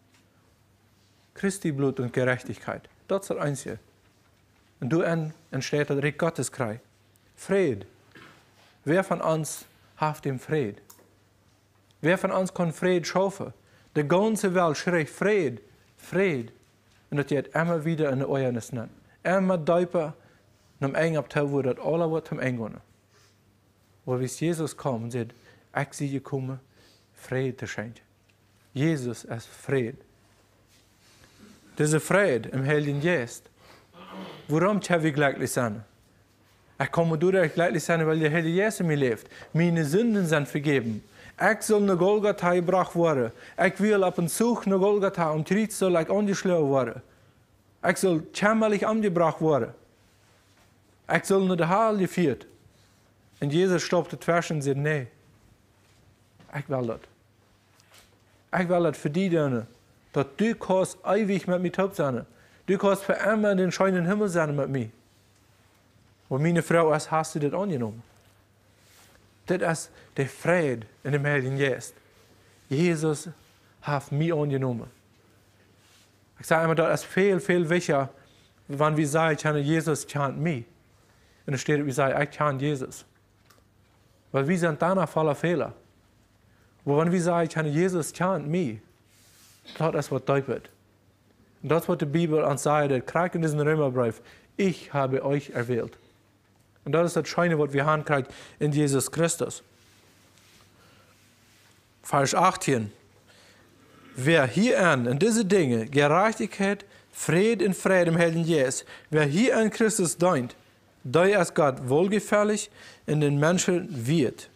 Christi Blut und Gerechtigkeit, das ist das Einzige. Und du entsteht das Reich Gottes Kreis. Friede. Wer von uns hat den Friede? Wer von uns kann Friede schaffen? Die ganze Welt schreit Friede, Friede. Und das geht immer wieder in der Euernis nennen. Immer tiefer nach eng abteil, wo das alle wird zum Engone. Wo bis Jesus kommt und sagt, ich sehe gekommen, Friede zu schenken. Jesus ist Friede. Diese Friede im Heiligen Geist. Warum können wir glücklich sein? Ich komme durch glücklich sein, weil der Heilige Geist in mir lebt. Meine Sünden sind vergeben. Ich soll nach Golgatha gebracht werden. Ich will auf den Zug nach Golgatha und tritt soll ich angeschlagen werden. Ich soll kämmerlich angebracht werden. Ich soll nach der Halle geführt. Und Jesus stoppte zwischen und sagt, nee, ich will das. Ich will das für die Dinge, dass du kannst ewig mit mir taub sein. Du kannst für immer in den scheinen Himmel sein mit mir. Und meine Frau, als hast du das angenommen? Das ist der Friede in dem Heiligen Geist. Jesus hat mich angenommen. Ich sage immer, das ist viel, viel wichtiger, wenn wir sagen, Jesus kennt mich. Und es steht, wir sagen, ich kenne Jesus. Weil wir sind danach voller Fehler. Aber wenn wir sagen, Jesus kennt mich, das ist, was deutet. Und das, was die Bibel uns sagt, der Krieg in diesem Römerbrief, ich habe euch erwählt. Und das ist das Scheine, was wir haben kriegen in Jesus Christus. Vers 18. Wer hieran, in diese Dinge, Gerechtigkeit, Friede und Friede im Heiligen Geist, wer hier an Christus dient, der ist Gott wohlgefällig in den Menschen wird.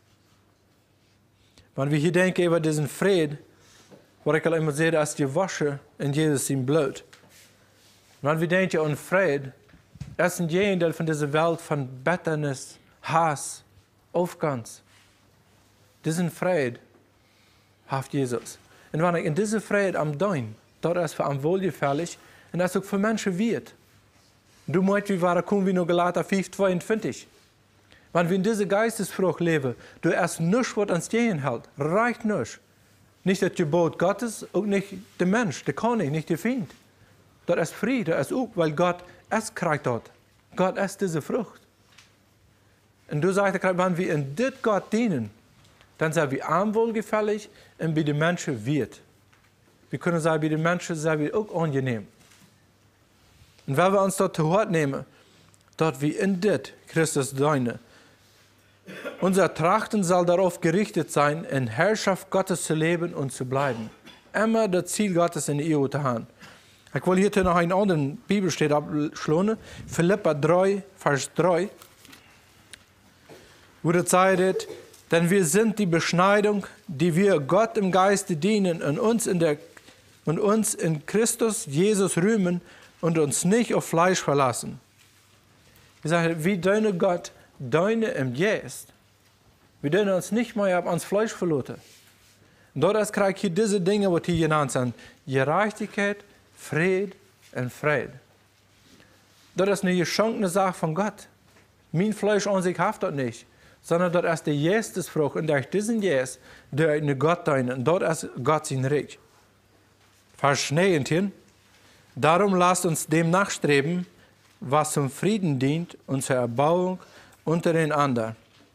Wenn wir hier denken über diesen Friede, was ich immer sehe, das ist die Wasche in Jesus im Blut. Wenn wir denken an Friede, das ist ein Gegenteil von dieser Welt von Bitternis, Hass, Aufgangs. Diesen Friede hat Jesus. Und wenn ich in diese Friede am Dein, dort ist für am wohlgefällig und das auch für Menschen wird. Du meinst, wir waren kommen wie nur Galater 5,22. Wenn wir in diese Geistesfrucht leben, du erst nichts, was uns gehen hält, reicht nicht. Nicht das Gebot Gottes und nicht der Mensch, der König, nicht der Feind. Das ist Friede, das ist auch, weil Gott es kriegt dort. Gott isst diese Frucht. Und du sagst, wenn wir in dit Gott dienen, dann sind wir arm wohlgefällig und bei den Menschen wird. Wir können sagen, bei den Menschen sind wir auch angenehm. Und wenn wir uns dort zu Hort nehmen, dort wir in dit Christus dienen, unser Trachten soll darauf gerichtet sein, in Herrschaft Gottes zu leben und zu bleiben. Immer das Ziel Gottes in der Ehe zu haben. Ich will hier noch einen anderen Bibelstelle abschließen. Philippa 3, Vers 3. Wo das sagt, denn wir sind die Beschneidung, die wir Gott im Geiste dienen und uns in Christus Jesus rühmen und uns nicht auf Fleisch verlassen. Ich sage, wie deine Gott, deine im Geist. Wir dürfen uns nicht mehr ans Fleisch verlassen. Und dort kriege ich hier diese Dinge, die hier genannt sind. Gerechtigkeit, Friede und Freude. Das ist eine geschenkte Sache von Gott. Mein Fleisch an sich haft das nicht. Sondern dort ist der Geistesfrucht. Und durch diesen Geist, der eine Gott dienen. Und dort ist Gott sein Reich. Vers 19. Darum lasst uns dem nachstreben, was zum Frieden dient und zur Erbauung untereinander.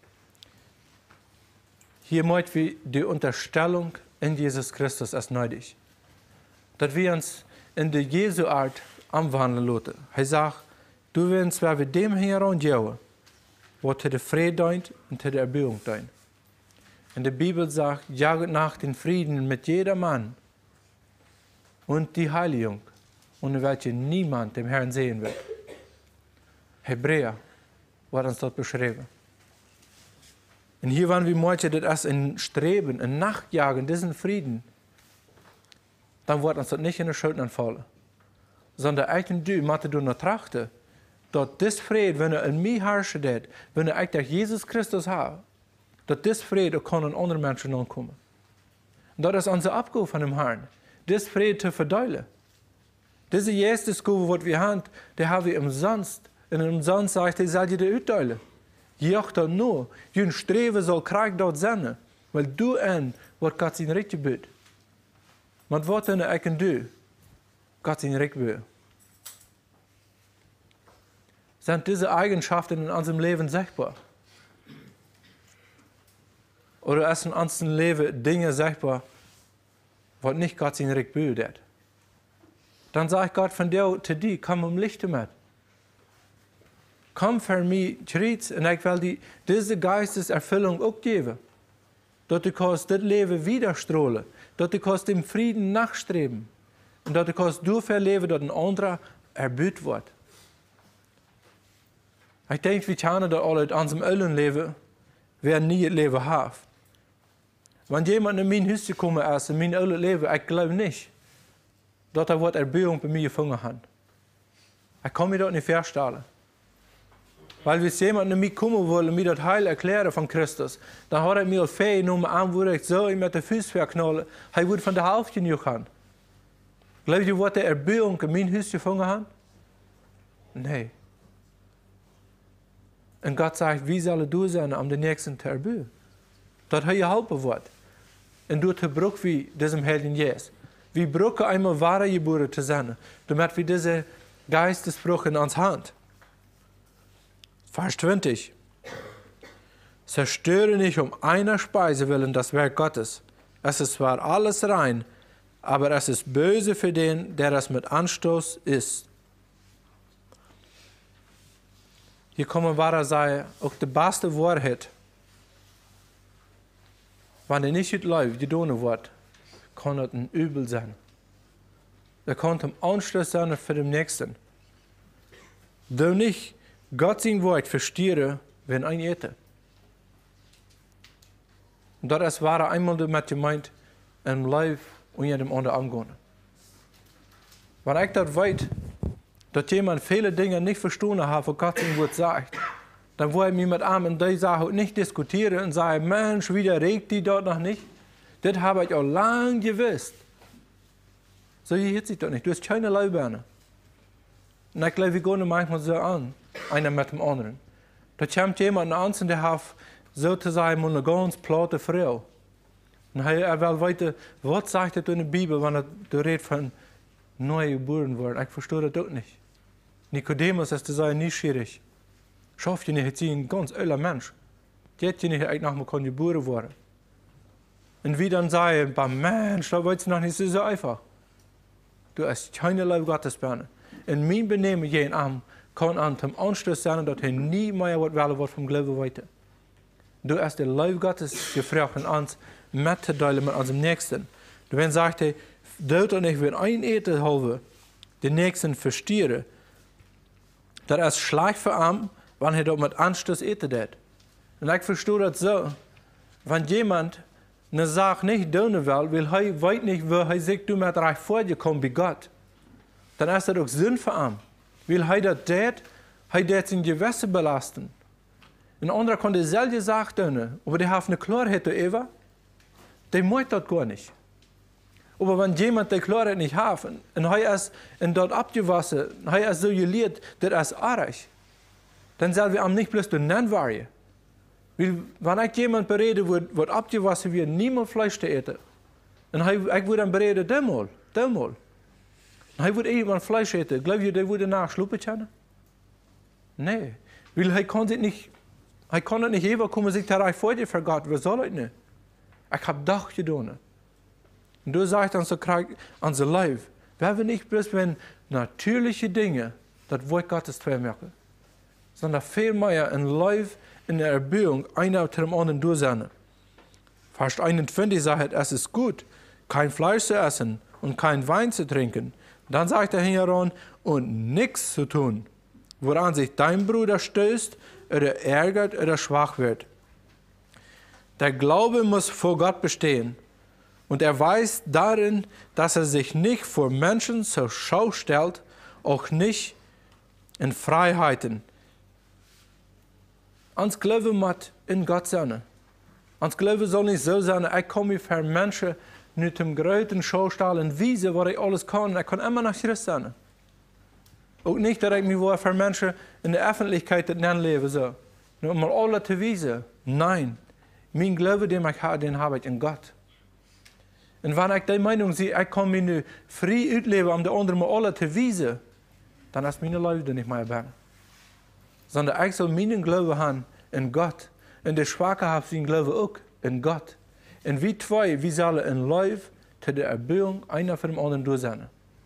Hier möchten wir die Unterstellung in Jesus Christus als nötig. Dass wir uns in der Jesu Art anwandeln lassen. Er sagt, du willst, wenn wir dem herangehen, was zu der Friede dient und zu der Erbauung dient. Und die Bibel sagt, jaget nach den Frieden mit jedermann und die Heiligung, ohne welche niemand dem Herrn sehen wird. Hebräer wird uns dort beschrieben. Und hier waren wir manche, das ein Streben, ein Nachjagen, diesen Frieden. Dann wird uns das nicht in die Schuld anfallen. Sondern eigentlich du, Mathe, du noch trachten, dass das Friede, wenn er in mir herrscht, wenn er eigentlich Jesus Christus hat, dass das Friede kann an andere Menschen ankommen. Und das ist unsere Abgabe von dem Herrn. Das Friede zu verteilen. Diese erste Gabe, die wir haben, die haben wir umsonst. Und umsonst sagt er, soll dir aufteilen. Joch dat nur. Je streven soll krijg dat zijn. Weil du en wat Gott sein Recht gebüht. Maar wat dan ik en du? Gott sein Recht gebüht. Sind diese Eigenschaften in unserem Leben sichtbar? Oder ist in unserem Leben Dinge sichtbar, was nicht Gott sein Recht gebüht? Dann sagt Gott von dir zu dir, komm um Licht mit. Komm für mich, schritt, und ich will diese Geisteserfüllung auch geben. Dass du kannst das Leben widerstrahlen. Dass du kannst dem Frieden nachstreben. Und dass du kannst dafür leben, dass ein anderer erbüht wird. Ich denke, wir kennen das alle in unserem allen Leben, wer nie ein Leben hat. Wenn jemand in mein Haus gekommen ist, in mein altes Leben, ich glaube nicht, dass er Erbührung bei mir gefunden hat. Ich kann mir das nicht vorstellen. Weil wenn jemand zu mir kommen will und mir das Heil erklären von Christus, dann hat er mir Fähigkeit genommen, an, wo ich so mit den Füßen verknallen, er würde von der Hälfte nicht haben. Glaubt ihr, was der Erbauung in mein Haus gefunden hat? Nein. Und Gott sagt, wie soll du sein, um den Nächsten zu erbauen? Das er geholfen wird. Und du zu brauchen wie diesem Helden Jesus. Wir brauchen einmal wahre Geburt zu sein, damit wir diese Geistesfrucht in uns haben. Vers 20. Zerstöre nicht um einer Speise willen das Werk Gottes. Es ist zwar alles rein, aber es ist böse für den, der es mit Anstoß isst. Hier kommen wir sagen, auch die beste Wahrheit. Wenn er nicht gut läuft, gedonnen wird, kann es ein Übel sein. Er kann ein Anstoß sein für den Nächsten. Du nicht Gott sein Wort verstehe, wenn ein Ete. Und das war einmal damit gemeint, im Leib und jedem anderen angehen. Wenn ich das weiß, dass jemand viele Dinge nicht verstanden hat, was Gott sein Wort sagt, dann will ich mich mit ihm in dieser Sache nicht diskutieren und sagen, Mensch, wieder regt die dort noch nicht. Das habe ich auch lange gewusst. So geht sich das nicht. Du hast keine Leiberne. Und ich glaube, wir gehen manchmal so an, einer mit dem anderen. Da kommt jemand an und der hat sozusagen eine ganz platte Frau. Und er will weiter, was sagt er in der Bibel, wenn er redet von neu geboren worden? Ich verstehe das auch nicht. Nikodemus ist zu sein nicht schwierig. Schafft ihr nicht, sie ein ganz öller Mensch. Die hätte nicht eigentlich noch mal geboren worden. Und wie dann sagen, Mensch, da wird es noch nicht so einfach. Du hast keine Leib Gottes Berne. In mein Benehmen jeden Abend kann an dem Anstoß sein, dass er nie mehr was vom Glauben weiter. Du hast der Leib Gottes gefragt in uns mitzuteilen mit unserem Nächsten. Du wenn sagt er, dort und ich will ein Eten haben, den Nächsten verstehe, dass es schlecht für ihn, wenn er dort mit Anstoß eten wird. Und ich verstehe das so, wenn jemand eine Sache nicht tun will, weil er weiß nicht, wo er sich damit reich vorgekommen bei Gott, dann ist das auch Sinn für ihn. Weil er das sein Gewissen belasten. Ein anderer kann dieselbe Sache tun, aber die hat eine Klarheit darüber, der muss das gar nicht. Aber wenn jemand die Klarheit nicht hat, und er ist dort abgewaschen, er ist so gelehrt, das ist arg, dann soll wir ihm nicht bloß nennen werden. Weil, wenn ich jemand berede, wird abgewaschen wird, niemand Fleisch zu essen, und ich würde dann bereden, demol. Und er würde jemand Fleisch essen, glaubt ihr, der würde nachschlupen können? Nee, weil er kann das nicht überkommen, sich da vor dir für Gott, was soll ich nicht? Ich habe doch getan. Und du sagst an unser Leib, wir haben nicht bloß wenn natürliche Dinge, das Wort Gottes vermerken, sondern vielmehr ein Leib in der Erbauung einer zu dem anderen durchsetzen. Vers 21 sagt, es ist gut, kein Fleisch zu essen und kein Wein zu trinken. Dann sagt er hieran, und nichts zu tun, woran sich dein Bruder stößt, oder ärgert oder schwach wird. Der Glaube muss vor Gott bestehen. Und er weiß darin, dass er sich nicht vor Menschen zur Schau stellt, auch nicht in Freiheiten. Uns Glaube muss in Gott sein. Uns Glaube soll nicht so sein, ich komme für Menschen nicht im größten Schaustall und Wiese, wo ich alles kann. Ich kann immer noch Christ sein. Auch nicht, dass ich mich für Menschen in der Öffentlichkeit lebe, so. Nur um alle zu wiesen. Nein. Mein Glaube, den ich habe, den habe ich in Gott. Und wenn ich die Meinung sehe, ich kann mich nur frei ausleben, um die anderen alle zu wiesen, dann ist meine Leute nicht mehr wert. Sondern ich soll meinen Glauben haben in Gott. Und der Schwache hat seinen Glauben auch in Gott. Und wir zwei, wir sollen in Leib zu der Erbauung einer von dem anderen durchsetzen.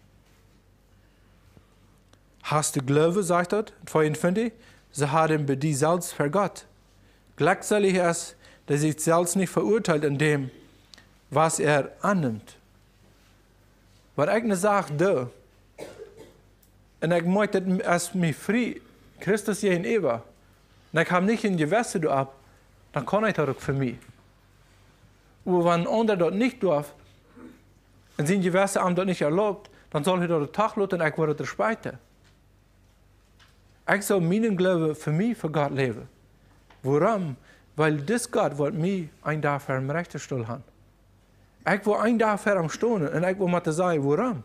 Hast du Glaube, sagt er, 52, sie haben bei dir selbst für Gott. Glückselig ist, der sich selbst nicht verurteilt in dem, was er annimmt. Weil ich eine Sache da, und ich möchte, dass mich frei, Christus jeden Eber, und ich habe nicht in Gewässer ab, dann kann ich das auch für mich. Aber wenn ein anderer das nicht darf, und sein Gewässer ihm das nicht erlaubt, dann soll er das Tag lassen und ich werde das speichern. Ich soll meinen Glauben für mich, für Gott leben. Warum? Weil das Gott wird mich ein Tag für den rechten Stuhl haben. Ich will ein Tag für am Stunden und ich will mal sagen, warum?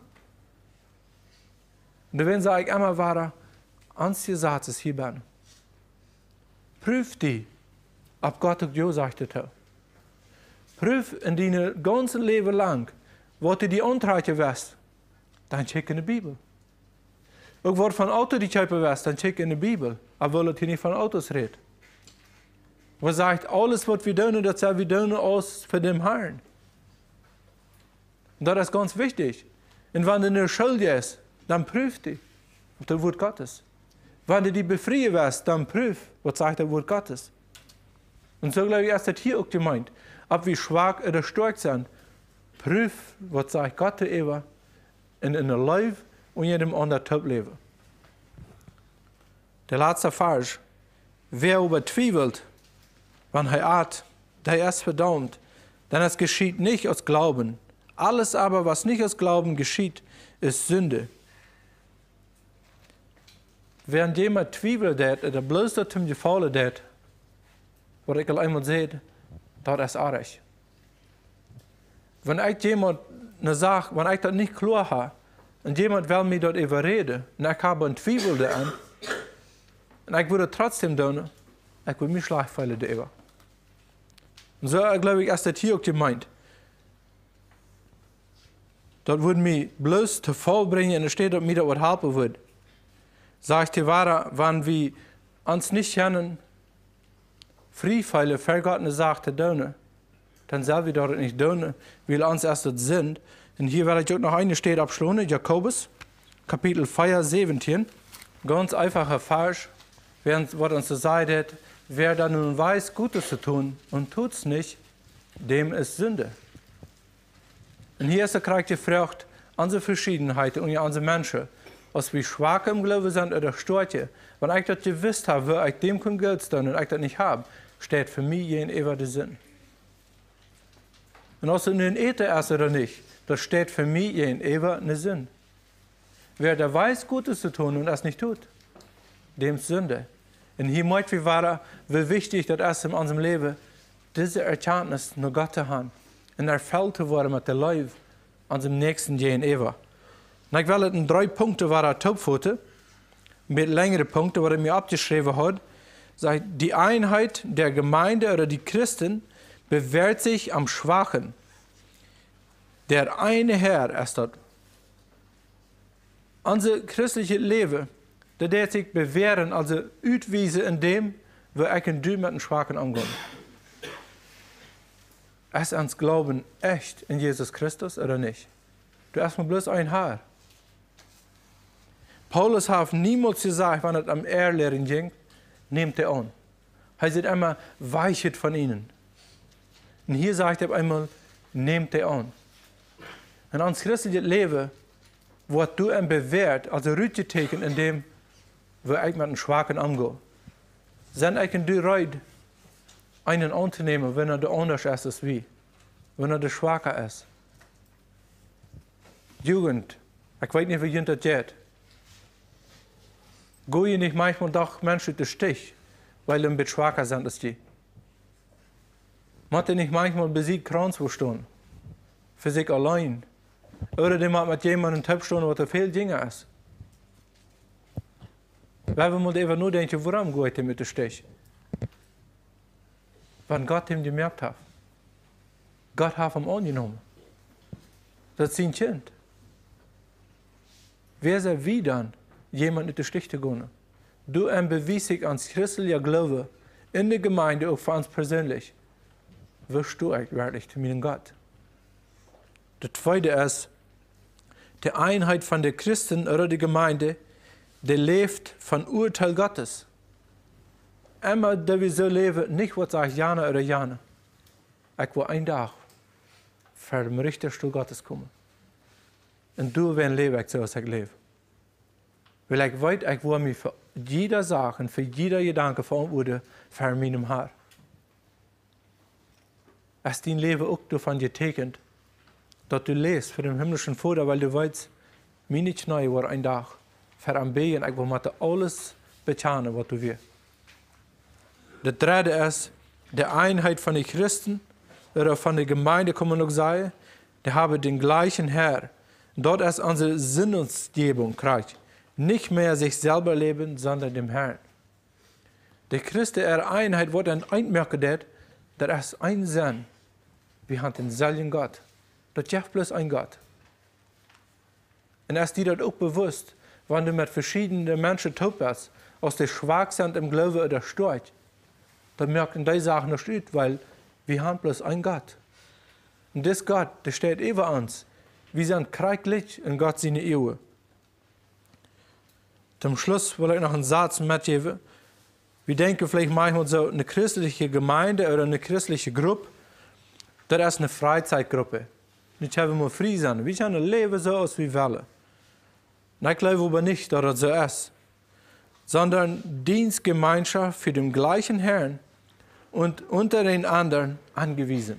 Und dann sage ich immer weiter, einzige Satz ist hier bin. Prüf die, ob Gott auch ja sagt hat. Prüf in deinem ganzen Leben lang, wo du die Untreue wirst, dann check in die Bibel. Ook wordt van auto die je bewust, dan check in de Bibel. Aber wil het hier niet van auto's redt. We zegt, alles wat we doen, dat zullen we doen als voor dem Herrn. Und das ist ganz wichtig. Und wenn du nur schuldig ist, dann prüf die, ob das Wort Gottes. Wenn du die befreien wirst, dann prüf, was sagt das Wort Gottes. Und so glaube ich, ist das hier auch gemeint. Ob wir schwach oder stark sind, prüf, was sagt Gott darüber in der Leben und in dem anderen Typ leben. Der letzte Vers. Wer übertweifelt, wenn er hat, der ist verdammt, denn es geschieht nicht aus Glauben. Alles aber, was nicht aus Glauben geschieht, ist Sünde. Während jemand zweifelt, oder bloß das zum Gefallen hat, was ich einmal sehe, das ist arg. Wenn ich jemand eine Sache, wenn ich das nicht klar habe, und jemand will mir dort überreden, und ich habe einen Zweifel daran, und ich würde trotzdem tun, ich würde mich schlecht fühlen darüber. Und so glaube ich, ist das hier auch gemeint. Das würde mich bloß zu Fall bringen, und es steht, dass mir das was helfen würde. Sag ich dir wahr, wenn wir uns nicht kennen, Friefeile vergottene Sachen tun, dann sollen wir dort nicht tun, weil uns erst das sind. Und hier werde ich auch noch eine Stelle abschließen, Jakobus, Kapitel 4, 17. Ganz einfacher Vers, was uns sagt, wer dann nun weiß, Gutes zu tun und tut es nicht, dem ist Sünde. Und hier ist der Charakter gefragt, unsere Verschiedenheit und unsere Menschen, als wir schwach im Glauben sind oder stortje. Wenn ich das gewusst habe, wo ich dem kann Geld stehen und ich das nicht habe, steht für mich jeden ewige Sinn. Und als du nun Ete ist oder nicht, das steht für mich jeden ewigen Sinn. Wer da weiß, Gutes zu tun und es nicht tut, dem ist Sünde. Und hier möchten wir waren, wie wichtig das ist in unserem Leben, diese Erkenntnis nur Gott zu haben und erfüllt zu werden mit der Leben unserem Nächsten jeden ewig. Und ich will in 3 Punkte topfoten, mit längeren Punkten, was ich mir abgeschrieben habe, sagt, die Einheit der Gemeinde oder die Christen bewährt sich am Schwachen. Der eine Herr ist das. Unser christliches Leben, das wird sich bewähren, also utweisen in dem, wo ich und du mit den Schwachen umgehen. Ist uns Glauben echt in Jesus Christus oder nicht? Du hast mal bloß ein Haar. Paulus hat niemals gesagt, wenn es am Ehrlehren ging, nehmt er an. Er sagt immer, weichet von ihnen. Und hier sagt er einmal, nehmt er an. In uns christliches Leben wird du ihm bewährt, also rütgeteken in dem, wo ich mit den Schwachen umgehe. Sind ich und du bereit, einen anzunehmen, wenn der anders ist als wir, wenn der Schwacher ist. Jugend, ich weiß nicht, wie jemand das geht. Geh je nicht manchmal doch Menschen den Stich, weil sie ein bisschen schwacher sind als die. Macht ihr nicht manchmal besiegt Kranz stehen, für sich allein. Oder die macht mit jemandem einen Tipp stehen, was viel Dinge ist. Weil wir mal einfach nur denken, warum geht er mit dem Stich? Wenn Gott ihm gemerkt hat. Gott hat ihn angenommen. Das ist sein Kind. Wer sei wie dann, jemand in den Stich zu gehen? Du beweist dich ans christlicher Glaube in der Gemeinde, auch für uns persönlich. Wirst du eigentlich wirklich zu meinem Gott? Das Zweite ist, die Einheit von der Christen oder der Gemeinde, die lebt von Urteil Gottes. Immer, da wir so leben, nicht was sagt Jana oder Jana. Ich will einen Tag vor dem Richterstuhl Gottes kommen. Und du wirst leben, so als ich lebe. Weil ich weiß, ich will mich für jede Sache, für jeder Gedanke verantworten, für meinem Herr. Ist dein Leben auch davon getekent, dass du lebst für den himmlischen Vater, weil du weißt, meine Knie war ein Tag für am Beten, ich will mit alles bezahlen, was du willst. Das Dritte ist, die Einheit von den Christen oder von der Gemeinde, kann man noch sagen, die haben den gleichen Herr. Dort ist unsere Sinnesgebung kriegt. Nicht mehr sich selber leben, sondern dem Herrn. Die christliche Einheit wird dann einmerken, dass ist ein Sinn. Wir haben den selben Gott. Das gibt bloß ein Gott. Und ist dir das auch bewusst, wenn du mit verschiedenen Menschen bist, aus der schwach sind im Glauben oder stark, dann merken die Sachen nicht gut, weil wir haben bloß ein Gott. Und das Gott, der steht über uns. Wir sind kreiglich in Gott seine Ehe. Zum Schluss will ich noch einen Satz mitgeben. Wir denken vielleicht manchmal so, eine christliche Gemeinde oder eine christliche Gruppe, das ist eine Freizeitgruppe. Nicht haben wir frei sein. Wir können leben so, als wir wollen. Und ich glaube aber nicht, dass das so ist. Sondern Dienstgemeinschaft für den gleichen Herrn und unter den anderen angewiesen.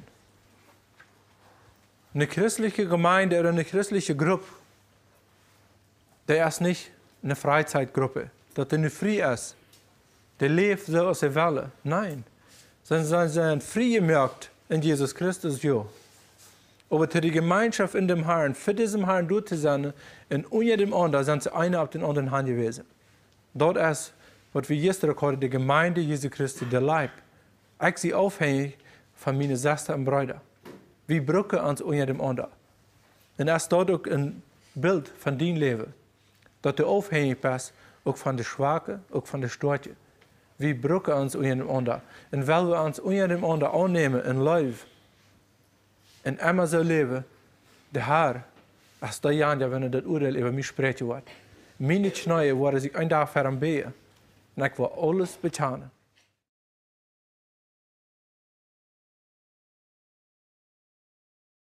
Eine christliche Gemeinde oder eine christliche Gruppe, der ist nicht eine Freizeitgruppe, dass er nicht frei ist. Der lebt so, als er will. Nein. Sondern sie sind frei gemerkt in Jesus Christus, ja. Aber für die Gemeinschaft in dem Herrn, für diesen Herrn dort zu sein, und unter dem anderen sind sie einer auf den anderen Hand gewesen. Dort ist, was wir jetzt rekorden, die Gemeinde Jesu Christi, der Leib. Ich sie aufhängig von meinen Schwestern und Brüdern. Wir brücken uns unter dem anderen. Und es ist dort auch ein Bild von deinem Leben. Dass du aufhängig bist, auch von der Schwachen, auch von der Starken. Wir brücken uns unter dem anderen. Und weil wir uns unter dem anderen annehmen und leben, und immer so leben, der Herr, als der Jan, wenn er das Urteil über mich sprechen wird, meine Knie werden sich ein Tag für ihn beten. Und ich will alles bezahlen.